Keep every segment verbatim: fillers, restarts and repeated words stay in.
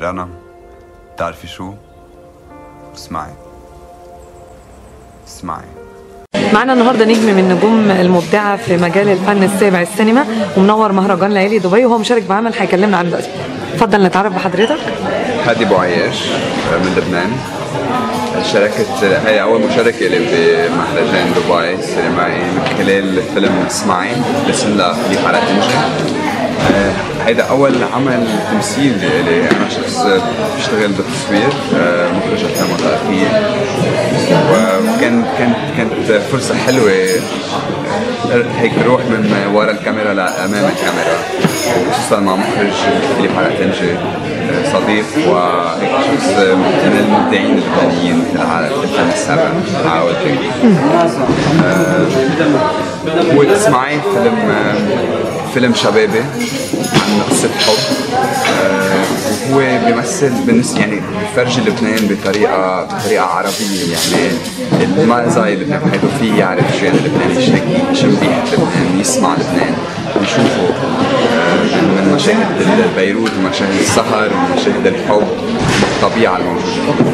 رنا، بتعرفي شو؟ اسمعي اسمعي. معنا النهارده نجم من النجوم المبدعه في مجال الفن السابع السينما، ومنور مهرجان ليالي دبي، وهو مشارك بعمل هيكلمنا عنه دلوقتي. اتفضل نتعرف بحضرتك. هادي بوعياش من لبنان. شاركت، هي أول مشاركة لي بمهرجان دبي السينمائي من خلال فيلم اسمعي لسلا فيليب على تنجي. هيدا أول عمل تمثيل لي، أنا شخص بشتغل بالتصوير، مخرج أفلام وثائقية، وكان كانت كانت فرصة حلوة هيك روح من ورا الكاميرا لأمام الكاميرا، وخصوصا مع مخرج فيليب على تنجي صديق وهيك شخص من المبدعين اللبنانيين في العالم في الفن السابع عاود هيك. هو اسمعي فيلم فيلم شبابي عن قصة حب، وهو بيمثل بالنسبة يعني بفرجي لبنان بطريقة بطريقة عربية، يعني ما زي لبنان بحيث فيه يعرف شو يعني لبنان، يشتكي يشم ريحة لبنان، يسمع لبنان، يشوفه من مشاهد البيروت ومشاهد السهر ومشاهد الحب والطبيعة الموجودة.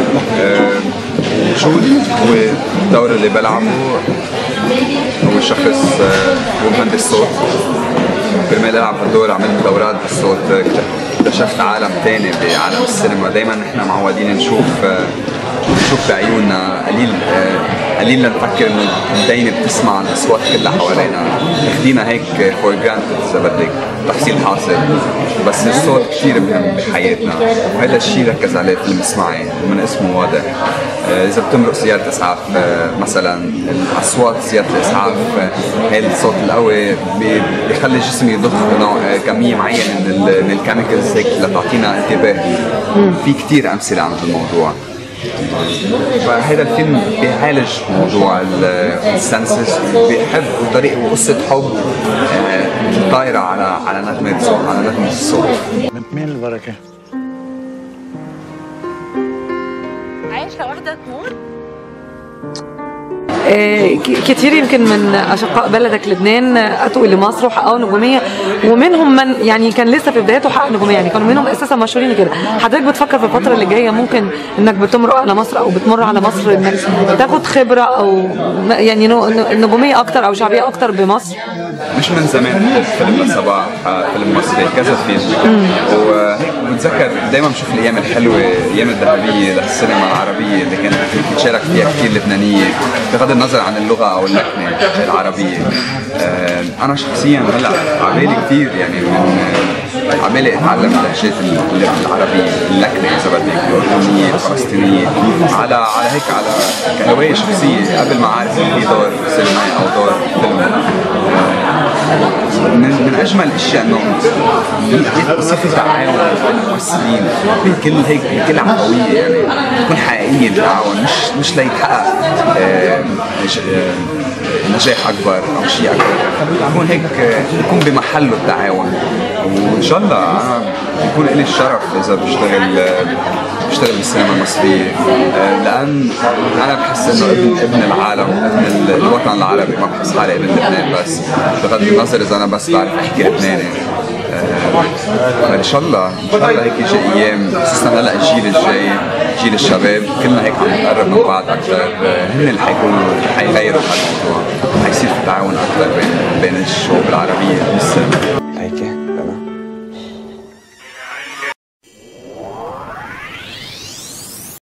وجود هو الدور اللي بلعبه هو شخص هو مهندس صوت. كرمال العب هالدور عملت دورات بالصوت، اكتشفت عالم تاني بعالم السينما. دايما نحن معودين نشوف نشوف بعيوننا، قليل قليل لنفكر انه الدينة بتسمع الاصوات كلها حوالينا، اخدينا هيك فور جرانتد اذا بدك، تحصيل حاصل، بس الصوت كثير مهم بحياتنا، وهذا الشيء ركز عليه فيلم اسمعي ومن اسمه واضح. اذا بتمرق سيارة اسعاف مثلا، الاصوات سيارة الاسعاف، هذا الصوت القوي بيخلي الجسم يضخ كمية معينة من من الكيميكلز هيك لتعطينا انتباه. في كثير امثلة عن هذا الموضوع. فهذا الفيلم بيعالج موضوع السنسس، وبيحب بطريقه وقصه حب طايره على على نغمه الصوت، على نغمه الصوت. مين البركه؟ عايشه واحده تموت. كتير يمكن من اشقاء بلدك لبنان اتوا لمصر وحققوا نجوميه، ومنهم من يعني كان لسه في بدايته حقق نجوميه، يعني كانوا منهم اساسا مشهورين كده. حضرتك بتفكر في الفتره اللي جايه ممكن انك بتمرق على مصر او بتمر على مصر انك تاخد خبره او يعني نجوميه اكتر او شعبيه اكتر بمصر؟ مش من زمان فيلم صباح، فيلم مصري كذا فيلم، وهيك بتذكر دائما بشوف الايام الحلوه، الايام الذهبيه للسينما العربيه اللي كانت بتشارك فيها كثير لبنانيه بغض النظر عن اللغه او اللكنه العربيه. انا شخصيا هلا عبالي كثير يعني من عبالي اتعلم اللهجات العربيه، اللكنه اذا بدك، الاردنيه، الفلسطينيه، على على هيك على كهوايه شخصيه قبل ما اعرف في دور سينمائي او دور فيلم. من, من اجمل الاشياء انه يصير في تعاون بين الممثلين بكل هيك بكل عفويه، يعني تكون حقيقيه التعاون، مش مش ليتحقق آه نجاح اكبر او شيء اكبر، يكون هيك يكون بمحله التعاون. وان شاء الله انا بيكون لي الشرف اذا بشتغل بشتغل بالسينما المصريه، لان انا بحس انه ابن ابن العالم، ابن الوطن العربي، ما بحس حالي ابن لبنان بس، بغض النظر اذا انا بس بعرف احكي لبناني. فان شاء الله ان شاء الله هيك يجي ايام، خصوصا هلا الجيل الجاي، جيل الشباب، كلنا هيك عم نقرب من بعض اكثر، هن اللي حيكونوا حيغيروا هالموضوع، حيصير في تعاون اكثر بين بين الشعوب العربيه بالسينما.